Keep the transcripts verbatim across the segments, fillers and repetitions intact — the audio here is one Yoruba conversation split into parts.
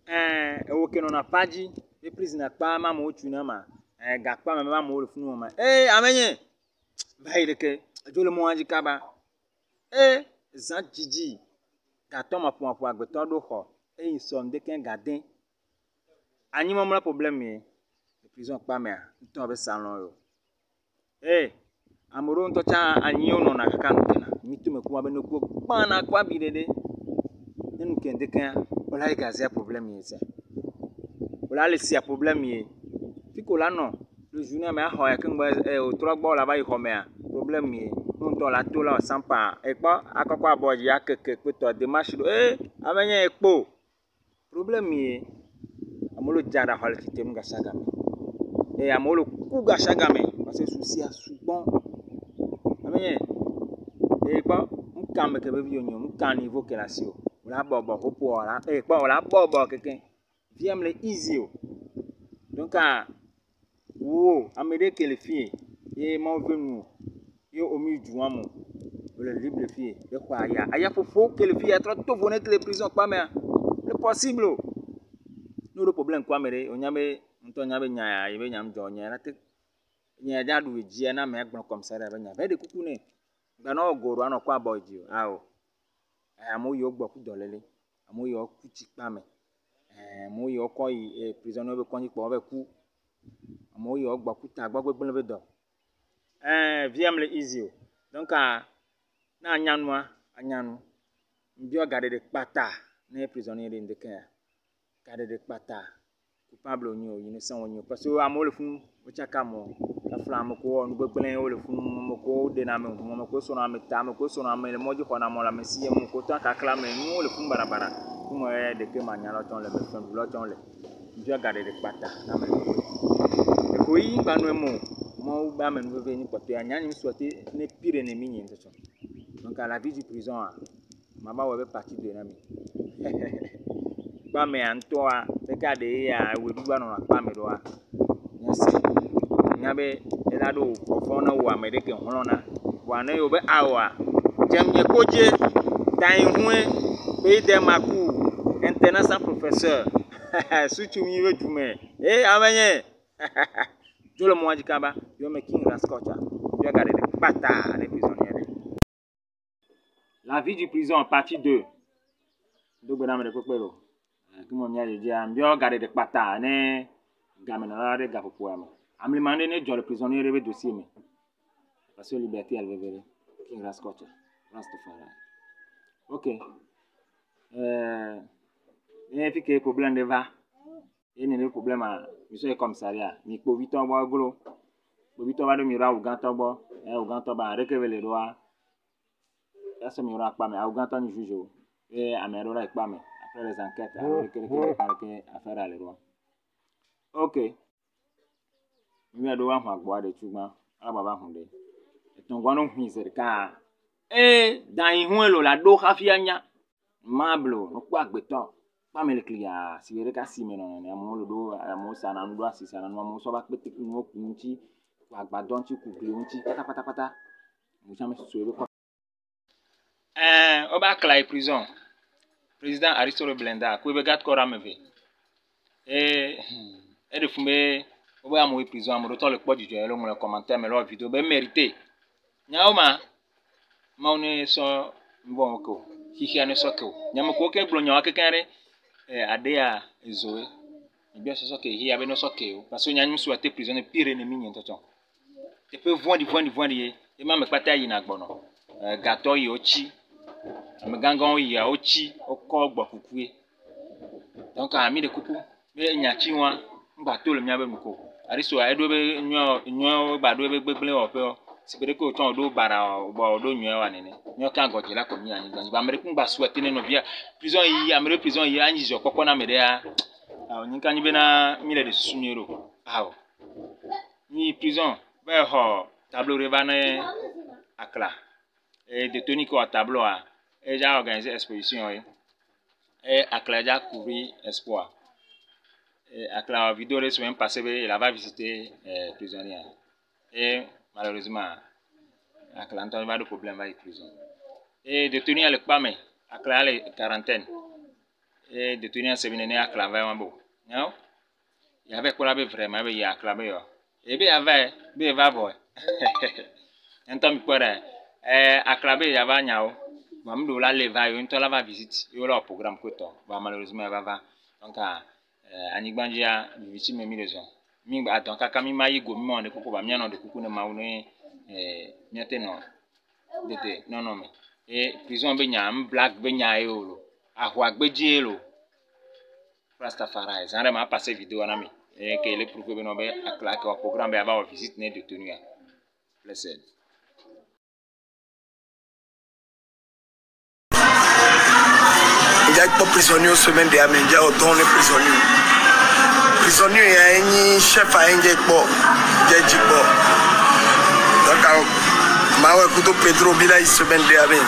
eh ewo ke no na paji be prison pa ma mo tu na ma eh ga pa ma mo le funu ma eh amenye vai de ke jole mo anji kaba eh zan jiji ga to ma po po agbeto do ho eh so nde ken ga den anyi mo mra problem e prison pa me to be salon yo eh amoro nto cha anyi no na kaka no kena mitu me kuma be no ku pa na kwa bi dede nenu ken de ken ola ga zia problem e se ola le si a problem e fiko la no le journée me a ho ya ken gba e o tro gbo la ba yi ho me a problem e no nto la to la sampa e pa akoko aboji ya keke pe to de marche do eh amenye ekpo problem e amolo jara hol kitem ga saga me e amolo ku ga saga me parce souci a souvent amenye e pa nkan me ke be bi onyo nkan niveau ke la si o la bobo hopo la e pa la bobo keke viem le easy o donc a wo amede ke le fie e mo venu yo omi juan mo le libre fie de kwa ya aya fofo ke le fie trop to vonet le prison pa me c'est possible no problème kwa mere onyame nto nyabe nya ye be nyam jo nya na te nya da du ji na me gbon comme ça be nya be de kuku ne gba na ogoro ano kwa boji o a o amu yo gbo ku dolele amu yo ku ti pa me eh mu yo ko yi prison no be ko ni po be ku amu yo gbo ku ta gbo gbo be do eh viem le easy o donc a na anyanu anyanu mbio gade de pata na prisonnier de ndeke gade de pata coupable onyo innocent onyo parce que amu le fun o chaka mo la flamme ko on gbegben o le fun mo ko de na me mo ko so na me ta me ko so na me le moji ko na mo la me si mo ko ta ka kla me mo le fun barabara mo e de ke ma nya lo ton le me fun lo ton le mbio gade de pata na me ko yi ba no mo mo ba me no be ni ko te anya ni souhaiter ne pire ne mi nyi nto donc à la vie du prison ma ba we be partie de na mi ba me anto a be ka de ya we du ba no na pa me do a nyase nyabe e da do fofo na wo america hono na wa na yo be awa jem ye koje dan hue be de maku international professeur suchu mi we jume eh amenye jolo mo ajikaba yo me king rascocha yo gade de pata les prisonniers. La vie du prison partie deux. Do gbe na me de pepero ki mo nya je dia mbio gade de pata ne gamena la de gapopo am am le mande ne jole prisonnier be dossier me parce que liberté elle veut king rascocha rastafari OK euh ne fi ke problème de va et ne problème a monsieur commissariat ni po viton bo glo bo viton ba do mi ra uganto bo e uganto ba rekevele do a ça me ra pa me uganto ni juge et amero ra pa me après les enquêtes avec que parquet affaire à l'erreur OK mi ado wa hwa gbo ade tugba ala baba hunde eton gwa no hu zerika eh dan ihun elo la do khafia nya mablo no kwa gbeton pa me le clia si vere ka si me no na mo lo do mo sa na ndo asisa na mo so ba pete ku mo ku nchi kwa gbadon chi ku gbe nchi pata pata pata mo cha me so ebe ko eh o ba clay prison président Aristore Blenda ko be gat ko rameve eh e de fume o ba mo prison mo to le po juju e lo mo le commentaire me lo vidéo be mérité nyaoma ma one so mbo ko hihia ne so ko nyam ko ke glo nyawa ke kanre eh ade a ezoe bi so so ke hia be no so ke o parce que nyam so ate prison pire ne mi nyen toton te pe vondi vondi vondi e ma me pata yi na gbono eh gato yi ochi me gangan yi a ochi oko gbo kukue donc a mi de kuku be nyachi wa ngba to le mi abe mko ariso a do be nyo nyo gba do be gbegble o pe o sibere ko ton do bara bo do nyo wa nene nyo kan goje la ko mi ani gba america ngba souhaiter ne no bia prison yi america prison yi anji jo kokko na me de a o nka nyi be na mi le de sunyero awo ni prison be ho tableau revane akla et détenu ko tableau a et j'ai organisé exposition et akla ja couvrir espoir et akla vidéo les semaines passées il avait visité euh, prisonnier et malheureusement akla n'entend pas de problème avec prison et détenu à le pas mais akla les quarantaine et de tenir ce bien à claver un beau. Non? Il y avait quoi là, vraiment, il y a clavé. Et bien, il y avait, bien, va voir. Un temps, il pourrait, à claver, il y avait un yao. Mam do la leva yo nto la va visite yo la programme ko to ba malheureusement va va donc a anigbanjia visite me mi raison mi ba donc aka mi ma yi go mi mo ne kuku ba mi na de kuku ne ma wo ne eh miate no dede non non mais et prison be nya am black be nya yo lo ahwa gbeji lo Rastafari ça ma passer vidéo na mi et que le prouver no be akla ko programme be va visite ne détenu ya blessed. Il y a pas prisonnier au semaine de Amendia au don les prisonniers. Prisonnier il y a un chef à un jekbo, jekbo. Donc ma ouais kuto Pedro bila il semaine de Amen.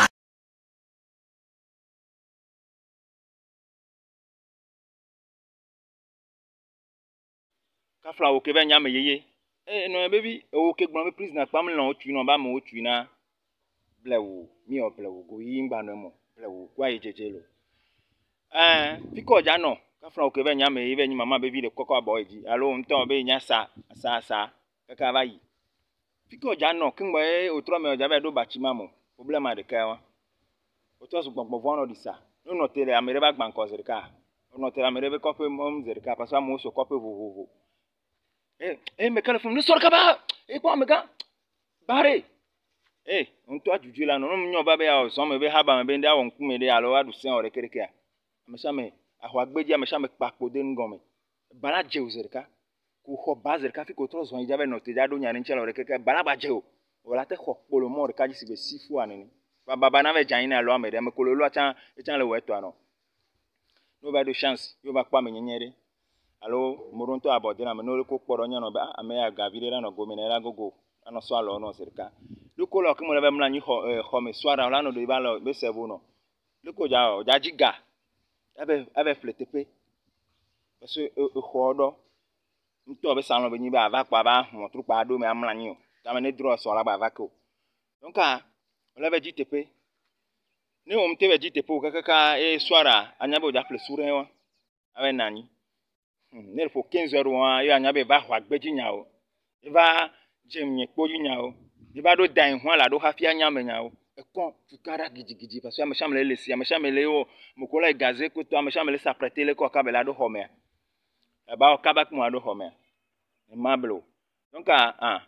Kafla o kebe nyame yeye. Eh no baby o ke gbon be prisoner pam lan o tui no ba ma o tui na blewu mi o blewu go yi ngba no mo blewu kwa ejeje lo. Eh piko ja no kafla o kebe nyame yeye be nyi mama baby de kokko abo eji alo nto be nya sa sa sa kaka ba yi. Piko ja no kingba e o tro me o ja be do bachima mo problem de ka wa. O to so gbogbo vono di sa. No no tele amere ba gban ko zerika. No tele amere be kope mom zerika parce que mo so kope vovovo. Eh, eh, mais quand le film ne sort pas, eh, quoi, mais quand, barré, eh, on toi tu dis là, non, non, pas bien, on me veut haba, me benda, on coume des alors, du sein, on requiert que, mais ça me, à quoi bédia, mais ça me pas pour den gomme, bala jeuzerka, ku ho bazerka, fi ko trozo, il y avait noté d'ado, n'y a rien chez requiert, bala bajeo, on la tête pour le mort, quand il se fait six fois, nene, baba n'avait déjà une alors, mais me colle le tient, et tient le wet, toi, non, no pas de chance, yo va pas me nier. Alo moronto abodina me no ko kporo nya no ba ame ya gavire na no go menera gogo ano so alo no serika loko lo kimo le be mla nyi ho ho me swara la no do ba lo be sebo no loko ja o ja jiga abe abe fletepe parce que e ho do nto be san lo be nyi ba va kwa ba ho tru pa do me amla nyi o ta me ne dro so la ba va ko donc a le be jitepe ni o mte be jitepe o kaka e swara anya be o ja fle sure wa abe nani ne fo quinze heures wa yo anya be ba hwa gbeji nya o e va jem nye kpoji nya o e va do dan ho la do ha fia nya me nya o e kon fukara gijigiji parce que am chamele le si am chamele o mo ko la gazé ko to am chamele s'apprêter le ko ka be la do home e ba o ka ba mo do home e mablo donc ah ah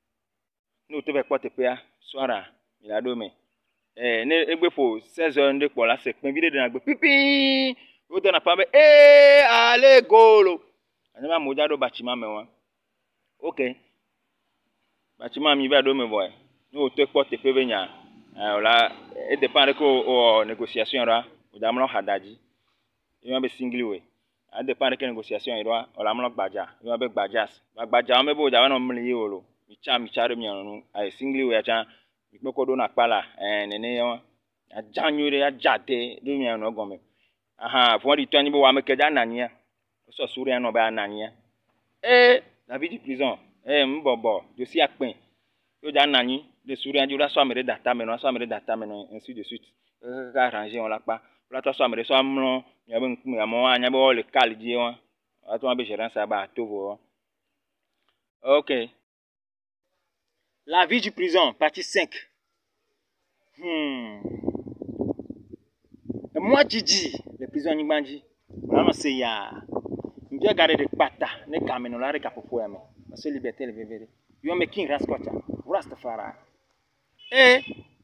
no to be pote pia soara il a do me eh ne egbe fo seize heures nde ko la se pin vide de na gbe pipi o to na pa be eh ale golo anyama moja do bachima me wa okay bachima mi ba do me boy no to po te pe benya eh ola e depend ko o négociation ra o da mlo hadaji yo be singly way a depend ke négociation ra ola mlo gbaja yo be gbajas ba gbaja me bo ja no mli yi olo mi cha mi cha re mi onu ai singly way cha mi peko do na pala eh nene yo a january a jade do mi anu gome aha fo di tani bo wa me ke ja nania so suri no ba nania eh la vie du prison eh mbobo je si apin yo ja nani de suri anju la so amere data me no so amere data me no ainsi de suite euh ka arranger on la pa la to so amere so amlo ya be nkum ya mo anya be o le kalji won ato be gérance ba tovo OK la vie du prison partie cinq hmm moi Gigi le prison ni banji la no se ya Mbiya gare de pata ne kameno la re kapopo ya me parce liberté le vivere yo me king raskocha Rastafari eh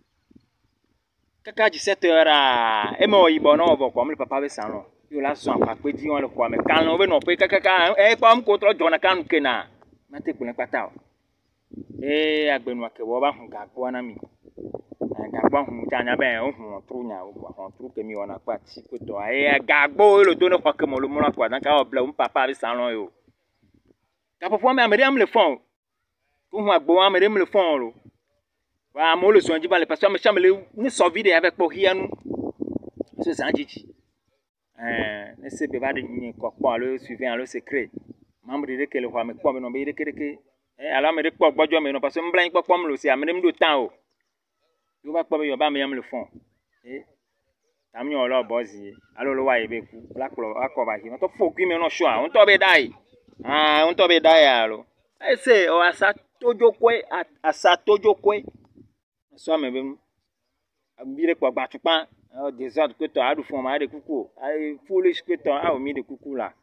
kaka dix-sept heures e mo yibo no bo ko mi papa be san lo yo la so apa pe di won le ko me kan lo be no pe kaka e pa m ko tro jona kan ke na ma te kun pata o eh agbenu akewo ba hun gagbo na mi gagbo hun ja nya be o hun tru nya o ko tru ke mi wona pa ti ko to eh gagbo lo to no ko ke mo lo mo la kwa na ka o ble m papa be san lo yo ka popo me amere am le fon ko hun agbo amere am le fon lo wa mo le so nji ba le parce que me chamele ni so vide avec po hianu so san jiji eh ne se be ba de ni ko po lo suivant lo secret membre de que le roi me po me no be de que eh ala me de po gbojo me no parce que mblan po po me lo si amere m do tan o yo ba po me yo ba me am le fon eh tam nyo lo bozi alo lo wa ebe ku la klo akoba hi to fo ku mi no sho a on to be dai ah on to be dai alo I say o asa tojo kwe asa tojo kwe so me be abire kwa gba tupa o desert ko to adu fun ma de kuku ai foolish ko to a o mi de kuku la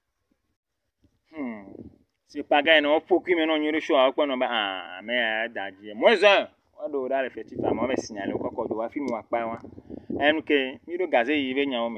hmm c'est pas gagné non faut que me non nyoro sho a ko no ba ah me a daji mo zo o do da effectif ma be signaler ko ko do wa film wa pa wa mk mi do gaze yi be nya o me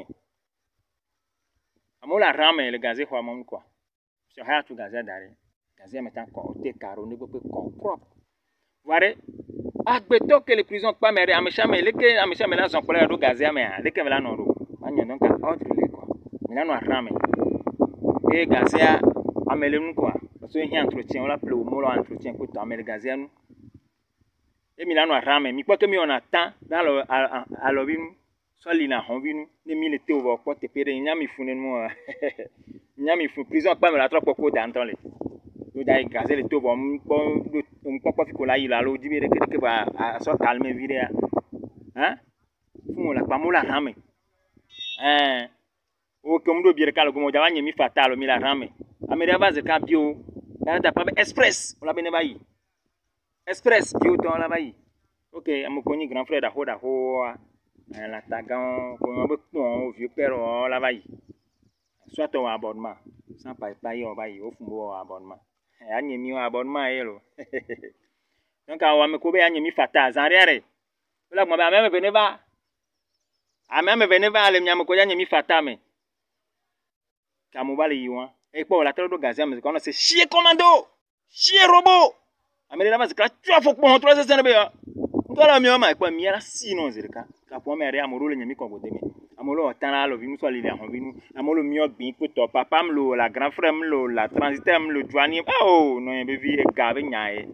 amola rame le gaze ho amon quoi so ha tu gaze dare gaze metan ko te caro ne be ko propre ware agbeto que les prisons pas mere amesha me le ke amesha me la son pole do gaze me ha le ke la no do anya donc ordre le quoi me la no rame e gaze a amele nu quoi so hi entretien on la ple o mo lo entretien ko to amele gaze nu e mi la no rame mi kwa ke mi on attend dans le à lo binu so li na hon binu ne mi le te o ko te pere nya mi funu mo nya mi fu prison pas me la trop ko dan ton le do dai gaze le to bo mpo mpo ko fi ko la yi la lo di be ke ke ba so calme vire hein fu la pa mo la rame eh o ke mdo bi re kala go mo jawa nyemi fatalo mi la rame amere ba ze ka bio na da pa express o la bene ba yi express bio ton la ba yi ok amukoni grand frère da ho da ho la tagan ko mo be pon o vieux père o la ba yi soit ton abonnement sans pa pa yi o ba yi o fu mo abonnement anyemi o abonnement e lo donc awa me ko be anyemi fata zanriere la mo ba me bene ba a me me bene ba le nyam ko anyemi fata me kamubali yiwa e po la tro do gazia me ko no se chie commando chie robot amere na mazika tu afo ko trois cents be ya ntola mi o ma ko mi ara sino zirika ka po me re amoro le nyami ko go demi amolo otana lo vinu so le ahon vinu amolo mi o gbin ko to papa m lo la grand frère m lo la transitaire m lo douanier oh no be vi e ga be nyae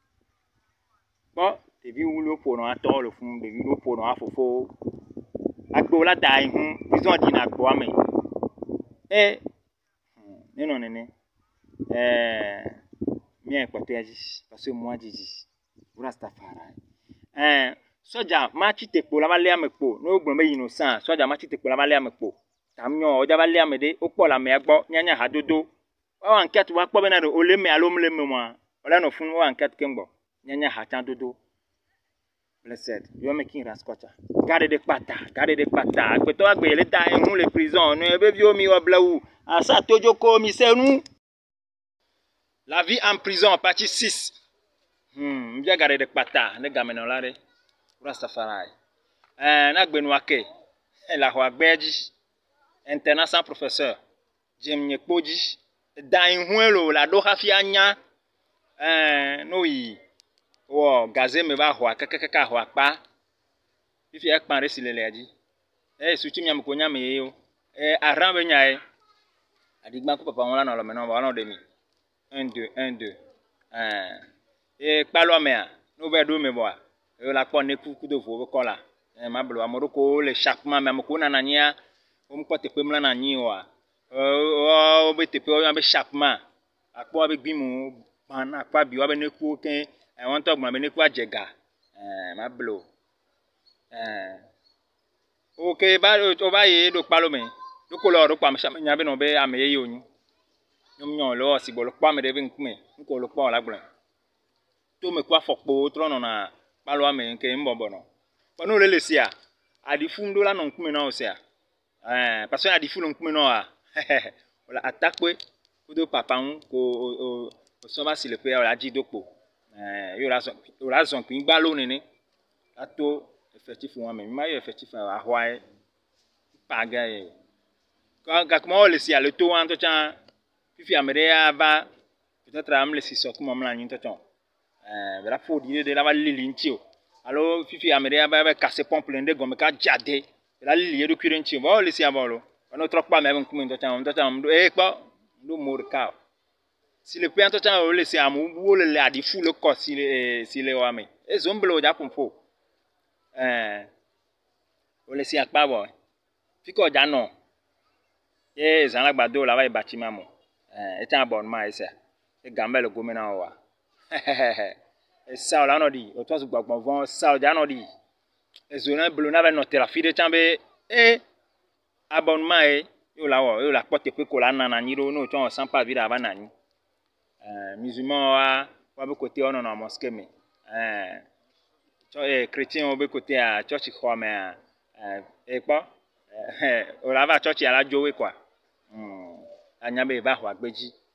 bo te vi wulo po no ato lo fun be vi lo po no afofo agbo la dai hun bison di na gbo ame eh neno nene eh mien kwa te aji parce que moi jiji rastafari eh soja ma chite po la bale amepo no gbon be innocent soja ma chite po la bale amepo tamyo oja bale amede o po la me agbo nyanya hadodo wa enquête wa po be na o le me alo mle me mo ola no fun wa enquête kembo nyanya ha chan dodo blessed you are making rascocha garde de pata garde de pata agbeto agbe le ta ehun le prison no ebe bi omi wa blawu asa tojo ko mi senu la vie en prison partie six hmm mbia garde de pata ne gamena lare rastafari eh na gbenu ake la ho agbeji internat sans professeur jem nyekpoji da ehun lo la do hafi anya eh no yi wo gaze me ba ho akekeka ho apa ifi ek pan resi lele aji eh suchi nyam ko nyam yo eh aran be nyae adigba ko papa won la no lo me no ba no de mi un deux un deux eh e palo me a no be do me bo a e la po ne ku ku do vo ko la e ma blo amoro ko le chapement me ko na nania o mko te pe mla na nyi wa o be te pe o be chapement akpo be gbimu pan akpa bi wa be ne ku ken e won to gbon be ne ku ajega eh ma blo eh okay ba o ba ye do palo me do ko lo do pa me nya be no be ame ye oyun nyom nyon lo si bo lo pa me de be nkume nko lo pa la gbon to me kwa fokpo tro no na palo ame nke mbombo no pa no le le sia adi fundo la no nkume no sia eh parce que adi fundo nkume no a wala atakwe ko do papa un ko o so ba si le pe la ji dokpo eh yo la so yo la zon pin gba lo nini ato effectif won me ma yo effectif a hwae pa ga e ka ga ko le sia le to an to chan fifi amere aba peut-être am le si so ko mam la nyin to chan eh vera fo di de la va lili ntio allo fifi amere aba ba casser pompe le ndego me ka jade la lili e do kwire ntio ba le sia ba lo no trop pa me ben kuma to chan to chan do e pa do mor ka si le pe to chan o le sia mu wo le la di fu le ko si le si le wa me e zomblo ja pompo eh o le sia pa bo fiko ja no e zan agbado la ba e bâtiment mo eh e tan abonnement e se e gambe le gomena wa e sa la no di o to su gbagbon von sa ja no di e zona blo na be no te la fi de chan be e abonnement e yo la wo yo la kpɔ teƒe ko la nana nyi ɖo ne wotsɔ wɔ cent pas vi ɖe va na nyi euh musulman wa wa be côté wo nɔnɔ mosquée me euh tsɔ e chrétien wo be côté a church xɔ mea euh e kpɔ o la va church la dzo we quoi hmm anya be va xɔ agbedzi